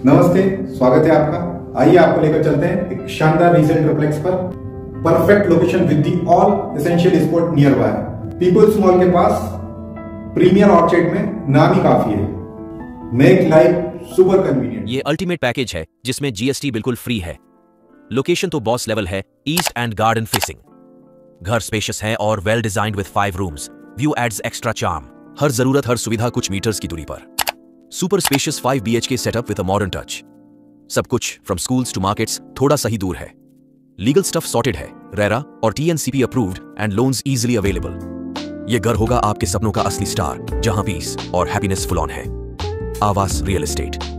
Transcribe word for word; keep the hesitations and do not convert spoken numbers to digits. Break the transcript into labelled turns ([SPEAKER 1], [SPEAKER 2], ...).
[SPEAKER 1] नमस्ते, स्वागत है आपका। आइए आपको लेकर चलते हैं एक शानदार रीसेल ट्रिप्लेक्स पर। Perfect location with the all essential spot nearby. Peoples mall के पास प्रीमियर ऑर्चर्ड में नाम ही काफी है। Make life super convenient.
[SPEAKER 2] ये अल्टीमेट पैकेज है जिसमें जीएसटी बिल्कुल फ्री है। लोकेशन तो बॉस लेवल है, ईस्ट एंड गार्डन फेसिंग। घर स्पेशियस है और well designed with five rooms. View adds extra charm. हर जरूरत हर सुविधा कुछ मीटर्स की दूरी पर। Super spacious five B H K setup with a modern touch. सब कुछ फ्रॉम स्कूल्स टू मार्केट्स थोड़ा सा ही दूर है। लीगल स्टफ सॉर्टेड है, रेरा और TNCP approved and loans easily available. ये घर होगा आपके सपनों का असली स्टार, जहां पीस और हैप्पीनेस फुल ऑन है। आवास रियल एस्टेट।